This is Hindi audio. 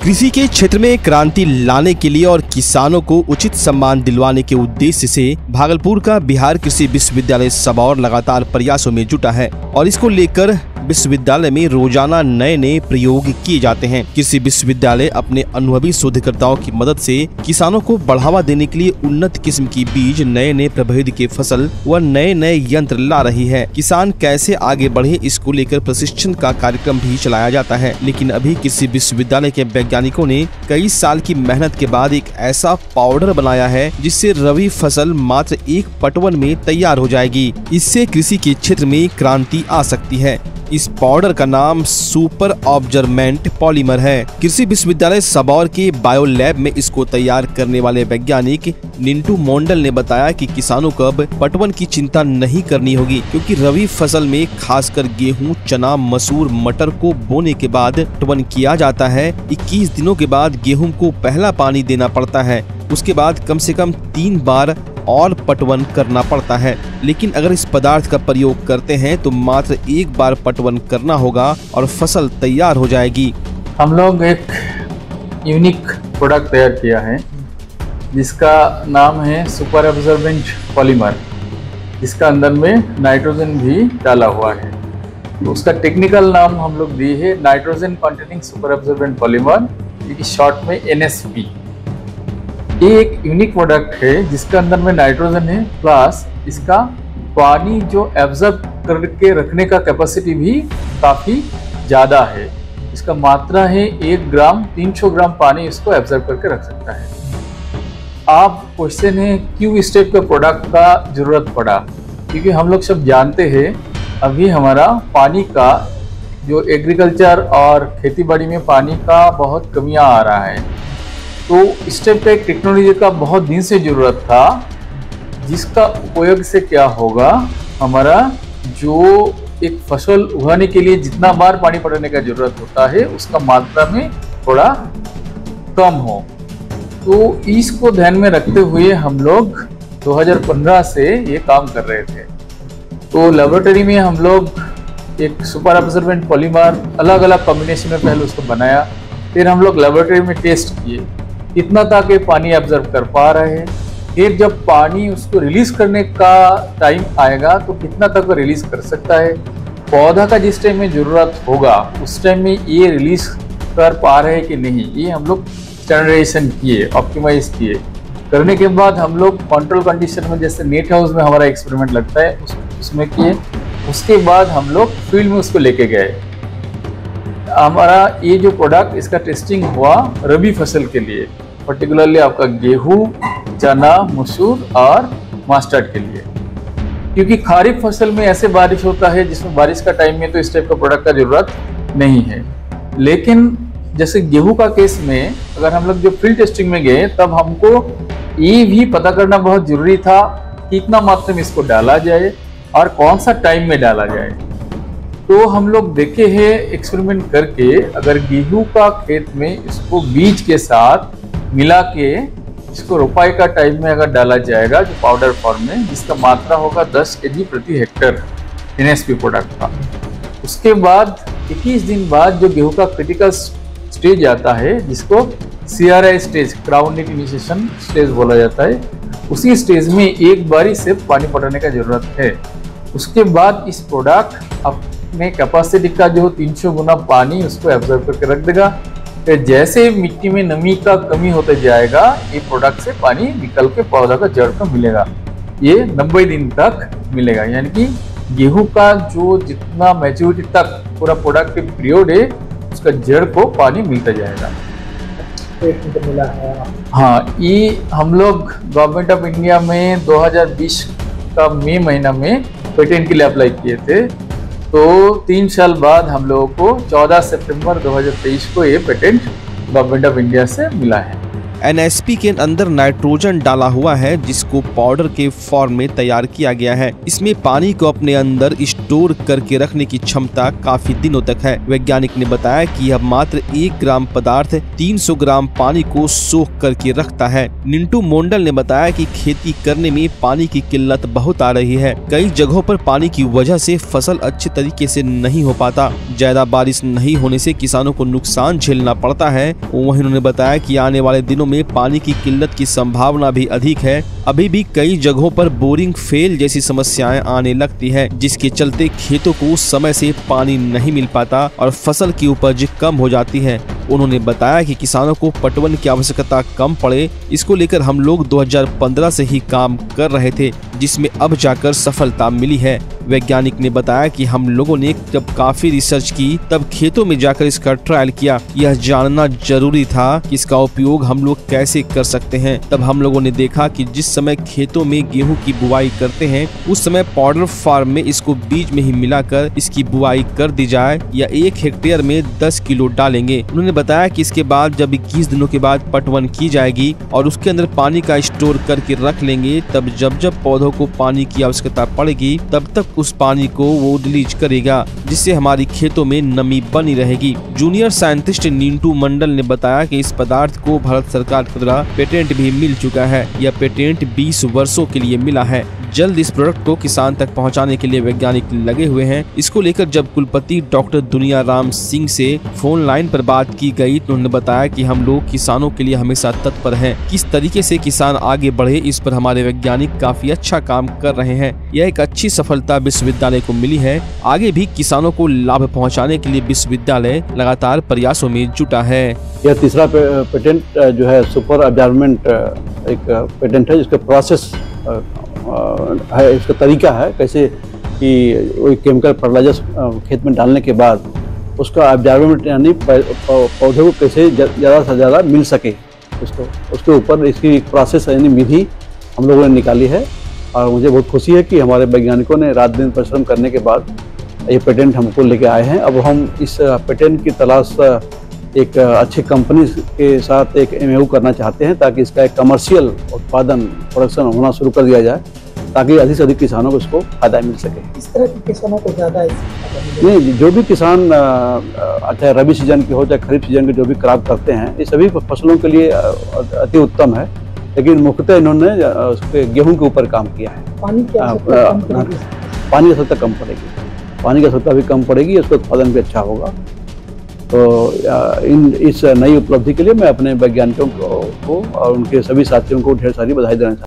कृषि के क्षेत्र में क्रांति लाने के लिए और किसानों को उचित सम्मान दिलवाने के उद्देश्य से भागलपुर का बिहार कृषि विश्वविद्यालय सबौर लगातार प्रयासों में जुटा है और इसको लेकर विश्वविद्यालय में रोजाना नए नए प्रयोग किए जाते हैं। कृषि विश्वविद्यालय अपने अनुभवी शोधकर्ताओं की मदद से किसानों को बढ़ावा देने के लिए उन्नत किस्म की बीज, नए नए प्रभेद के फसल व नए नए यंत्र ला रही है। किसान कैसे आगे बढ़े, इसको लेकर प्रशिक्षण का कार्यक्रम भी चलाया जाता है। लेकिन अभी कृषि विश्वविद्यालय के वैज्ञानिकों ने कई साल की मेहनत के बाद एक ऐसा पाउडर बनाया है जिससे रबी फसल मात्र 1 पटवन में तैयार हो जाएगी। इससे कृषि के क्षेत्र में क्रांति आ सकती है। इस पाउडर का नाम सुपर ऑब्जर्मेंट पॉलीमर है। कृषि विश्वविद्यालय सबौर के बायो लैब में इसको तैयार करने वाले वैज्ञानिक निंटू मोंडल ने बताया कि किसानों को अब पटवन की चिंता नहीं करनी होगी, क्योंकि रबी फसल में खासकर गेहूं, चना, मसूर, मटर को बोने के बाद पटवन किया जाता है। 21 दिनों के बाद गेहूं को पहला पानी देना पड़ता है। उसके बाद कम से कम 3 बार और पटवन करना पड़ता है। लेकिन अगर इस पदार्थ का प्रयोग करते हैं तो मात्र 1 बार पटवन करना होगा और फसल तैयार हो जाएगी। हम लोग एक यूनिक प्रोडक्ट तैयार किया है जिसका नाम है सुपर एब्जॉर्बेंट पॉलीमर, जिसका अंदर में नाइट्रोजन भी डाला हुआ है। तो उसका टेक्निकल नाम हम लोग दिए है nitrogen containing super absorbent polymer, short में NSP। ये एक यूनिक प्रोडक्ट है जिसका अंदर में नाइट्रोजन है, प्लस इसका पानी जो एब्जॉर्ब करके रखने का कैपेसिटी भी काफ़ी ज़्यादा है। इसका मात्रा है 1 ग्राम 300 ग्राम पानी इसको एब्जॉर्ब करके रख सकता है। आप क्वेश्चन है क्यों इस टाइप का प्रोडक्ट का ज़रूरत पड़ा, क्योंकि हम लोग सब जानते हैं अभी हमारा पानी का जो एग्रीकल्चर और खेतीबाड़ी में पानी का बहुत कमियाँ आ रहा है। तो इस टाइप का एक टेक्नोलॉजी का बहुत दिन से ज़रूरत था, जिसका उपयोग से क्या होगा, हमारा जो एक फसल उगाने के लिए जितना बार पानी पटाने का ज़रूरत होता है उसका मात्रा में थोड़ा कम हो। तो इसको ध्यान में रखते हुए हम लोग 2015 से ये काम कर रहे थे। तो लेबोरेटरी में हम लोग एक सुपर एब्जॉर्बेंट पॉलीमर अलग अलग कॉम्बिनेशन में पहले उसको बनाया, फिर हम लोग लेबोरेटरी में टेस्ट किए कितना तक ये पानी एब्जॉर्ब कर पा रहे हैं। फिर जब पानी उसको रिलीज करने का टाइम आएगा तो कितना तक वो रिलीज कर सकता है। पौधा का जिस टाइम में ज़रूरत होगा उस टाइम में ये रिलीज कर पा रहे हैं कि नहीं, ये हम लोग स्टैंडर्डाइजेशन किए, ऑप्टिमाइज किए। करने के बाद हम लोग कंट्रोल कंडीशन में, जैसे नेट हाउस में हमारा एक्सपेरिमेंट लगता है, उसमें किए। उसके बाद हम लोग फील्ड में उसको लेके गए। हमारा ये जो प्रोडक्ट इसका टेस्टिंग हुआ रबी फसल के लिए, पर्टिकुलरली आपका गेहूं, चना, मसूर और मस्टर्ड के लिए। क्योंकि खरीफ फसल में ऐसे बारिश होता है जिसमें बारिश का टाइम में तो इस टाइप का प्रोडक्ट का जरूरत नहीं है। लेकिन जैसे गेहूं का केस में अगर हम लोग जो फील्ड टेस्टिंग में गए तब हमको ये भी पता करना बहुत जरूरी था कितना मात्रा में इसको डाला जाए और कौन सा टाइम में डाला जाए। तो हम लोग देखे हैं एक्सपेरिमेंट करके, अगर गेहूं का खेत में इसको बीज के साथ मिला के इसको रोपाई का टाइम में अगर डाला जाएगा जो पाउडर फॉर्म में, जिसका मात्रा होगा 10 kg प्रति हेक्टर NSP प्रोडक्ट का। उसके बाद 21 दिन बाद जो गेहूं का क्रिटिकल स्टेज आता है जिसको CRI stage, crown initiation stage बोला जाता है, उसी स्टेज में एक बारी से पानी पटाने का जरूरत है। उसके बाद इस प्रोडक्ट अपने कैपेसिटी का जो 300 गुना पानी उसको एब्जॉर्ब करके रख देगा। फिर जैसे मिट्टी में नमी का कमी होता जाएगा ये प्रोडक्ट से पानी निकल के पौधा का जड़ को मिलेगा। ये 90 दिन तक मिलेगा, यानी कि गेहूं का जो जितना मैच्योरिटी तक पूरा प्रोडक्ट पीरियड है उसका जड़ को पानी मिलता जाएगा। मिला है। हाँ, ये हम लोग गवर्नमेंट ऑफ इंडिया में 2020 का मई महीना में पेटेंट के लिए अप्लाई किए थे। तो 3 साल बाद हम लोगों को 14 सितंबर 2023 को ये पेटेंट गवर्नमेंट ऑफ इंडिया से मिला है। एनएसपी के अंदर नाइट्रोजन डाला हुआ है जिसको पाउडर के फॉर्म में तैयार किया गया है। इसमें पानी को अपने अंदर स्टोर करके रखने की क्षमता काफी दिनों तक है। वैज्ञानिक ने बताया कि यह मात्र 1 ग्राम पदार्थ 300 ग्राम पानी को सोख करके रखता है। निंटू मोंडल ने बताया कि खेती करने में पानी की किल्लत बहुत आ रही है। कई जगहों पर पानी की वजह से फसल अच्छे तरीके से नहीं हो पाता। ज्यादा बारिश नहीं होने से किसानों को नुकसान झेलना पड़ता है। वहीं उन्होंने बताया कि आने वाले दिनों में पानी की किल्लत की संभावना भी अधिक है। अभी भी कई जगहों पर बोरिंग फेल जैसी समस्याएं आने लगती है, जिसके चलते खेतों को समय से पानी नहीं मिल पाता और फसल की उपज कम हो जाती है। उन्होंने बताया कि किसानों को पटवन की आवश्यकता कम पड़े, इसको लेकर हम लोग 2015 से ही काम कर रहे थे, जिसमें अब जाकर सफलता मिली है। वैज्ञानिक ने बताया कि हम लोगों ने जब काफी रिसर्च की तब खेतों में जाकर इसका ट्रायल किया। यह जानना जरूरी था कि इसका उपयोग हम लोग कैसे कर सकते हैं। तब हम लोगों ने देखा कि जिस समय खेतों में गेहूं की बुआई करते हैं उस समय पाउडर फार्म में इसको बीज में ही मिलाकर इसकी बुआई कर दी जाए या 1 हेक्टेयर में 10 किलो डालेंगे। उन्होंने बताया कि इसके बाद जब 21 दिनों के बाद पटवन की जाएगी और उसके अंदर पानी का स्टोर करके रख लेंगे, तब जब पौधों को पानी की आवश्यकता पड़ेगी तब तक उस पानी को वो रिलीज करेगा, जिससे हमारी खेतों में नमी बनी रहेगी। जूनियर साइंटिस्ट निंटू मंडल ने बताया कि इस पदार्थ को भारत सरकार के द्वारा पेटेंट भी मिल चुका है। यह पेटेंट 20 वर्षों के लिए मिला है। जल्द इस प्रोडक्ट को किसान तक पहुंचाने के लिए वैज्ञानिक लगे हुए हैं। इसको लेकर जब कुलपति डॉक्टर दुनिया राम सिंह से फोन लाइन पर बात की गई तो उन्होंने बताया कि हम लोग किसानों के लिए हमेशा तत्पर हैं। किस तरीके से किसान आगे बढ़े, इस पर हमारे वैज्ञानिक काफी अच्छा काम कर रहे हैं। यह एक अच्छी सफलता विश्वविद्यालय को मिली है। आगे भी किसानों को लाभ पहुँचाने के लिए विश्वविद्यालय लगातार प्रयासों में जुटा है। यह तीसरा पेटेंट जो है सुपर एब्जॉर्बेंट एक पेटेंट है, जिसका प्रोसेस है, इसका तरीका है कैसे कि वही केमिकल फर्टिलाइजर खेत में डालने के बाद उसका एब्जॉर्बेंट यानी पौधे को कैसे ज़्यादा से ज़्यादा मिल सके, उसके ऊपर इसकी प्रोसेस यानी विधि हम लोगों ने निकाली है। और मुझे बहुत खुशी है कि हमारे वैज्ञानिकों ने रात दिन परिश्रम करने के बाद ये पेटेंट हमको लेके आए हैं। अब हम इस पेटेंट की तलाश एक अच्छी कंपनी के साथ एक MOU करना चाहते हैं ताकि इसका एक कमर्शियल उत्पादन प्रोडक्शन होना शुरू कर दिया जाए, ताकि अधिक से अधिक किसानों को इसको फायदा मिल सके। इस तरह के किसानों को ज़्यादा नहीं, जो भी किसान चाहे रबी सीजन के हो चाहे खरीफ सीजन के जो भी क्रॉप करते हैं, ये सभी फसलों के लिए अति उत्तम है। लेकिन मुख्यतः इन्होंने गेहूं के ऊपर काम किया है। पानी की आवश्यकता कम पड़ेगी, पानी की आवश्यकता भी कम पड़ेगी, उसका उत्पादन भी अच्छा होगा। तो इस नई उपलब्धि के लिए मैं अपने वैज्ञानिकों को और उनके सभी साथियों को ढेर सारी बधाई देना चाहता हूँ।